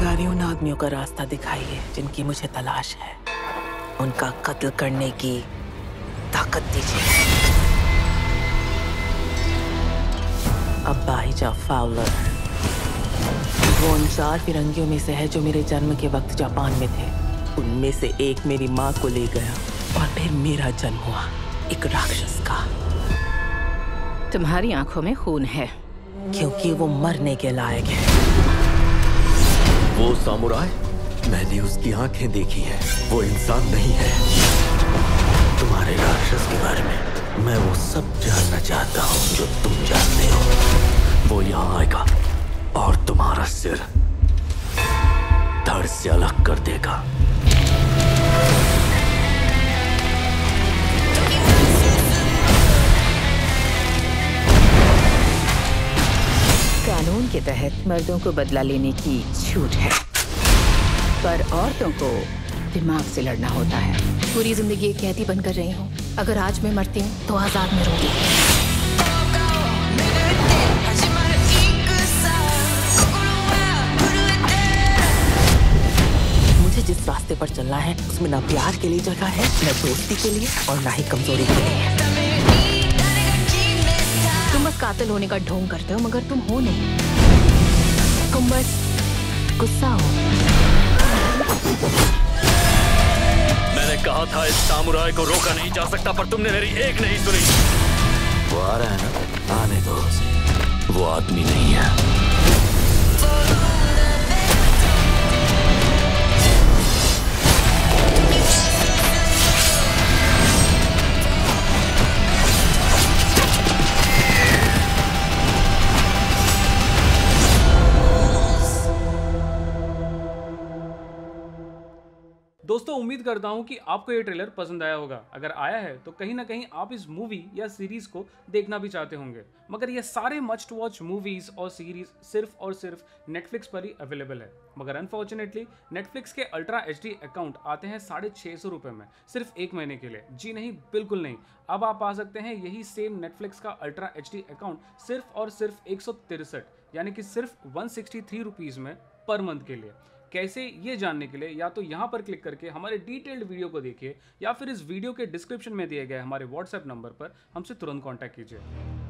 अधिकारी उन आदमियों का रास्ता दिखाइए जिनकी मुझे तलाश है। उनका कत्ल करने की ताकत दीजिए। अब्बाइजा फाउलर वो उन 4 फिरंगियों में से है जो मेरे जन्म के वक्त जापान में थे। उनमें से एक मेरी माँ को ले गया और फिर मेरा जन्म हुआ एक राक्षस का। तुम्हारी आंखों में खून है क्योंकि वो मरने के लायक है। वो सामुराई, मैंने उसकी आंखें देखी हैं। वो इंसान नहीं है। तुम्हारे राक्षस के बारे में मैं वो सब जानना चाहता हूँ जो तुम जानते हो। वो यहाँ आएगा और तुम्हारा सिर धड़ से अलग कर देगा। कानून के तहत मर्दों को बदला लेने की छूट है, पर औरतों को दिमाग से लड़ना होता है। पूरी जिंदगी एक कैदी बनकर रही हूँ। अगर आज मैं मरती हूँ तो आजाद में रहूंगी। मुझे जिस रास्ते पर चलना है उसमें ना प्यार के लिए जगह है, न दोस्ती के लिए और ना ही कमजोरी के लिए। तुम बस कातिल होने का ढोंग करते हो, मगर तुम हो नहीं। तुम बस गुस्सा हो। मैंने कहा था इस सामुराई को रोका नहीं जा सकता, पर तुमने मेरी एक नहीं सुनी। वो आ रहा है ना, आने दो उसे। वो आदमी नहीं है। दोस्तों, उम्मीद करता हूं कि आपको ये ट्रेलर पसंद आया होगा। अगर आया है तो कहीं ना कहीं आप इस मूवी या सीरीज को देखना भी चाहते होंगे, मगर ये सारे मस्ट वॉच मूवीज और सीरीज सिर्फ और सिर्फ नेटफ्लिक्स पर ही अवेलेबल है। मगर अनफॉर्चुनेटली नेटफ्लिक्स के अल्ट्रा HD अकाउंट आते हैं 650 रुपये में सिर्फ 1 महीने के लिए। जी नहीं, बिल्कुल नहीं। अब आप पा सकते हैं यही सेम नेटफ्लिक्स का अल्ट्रा HD अकाउंट सिर्फ और सिर्फ 163 यानी कि सिर्फ 163 रुपीज़ में पर मंथ के लिए। कैसे, ये जानने के लिए या तो यहाँ पर क्लिक करके हमारे डिटेल्ड वीडियो को देखिए, या फिर इस वीडियो के डिस्क्रिप्शन में दिए गए हमारे व्हाट्सएप नंबर पर हमसे तुरंत कांटेक्ट कीजिए।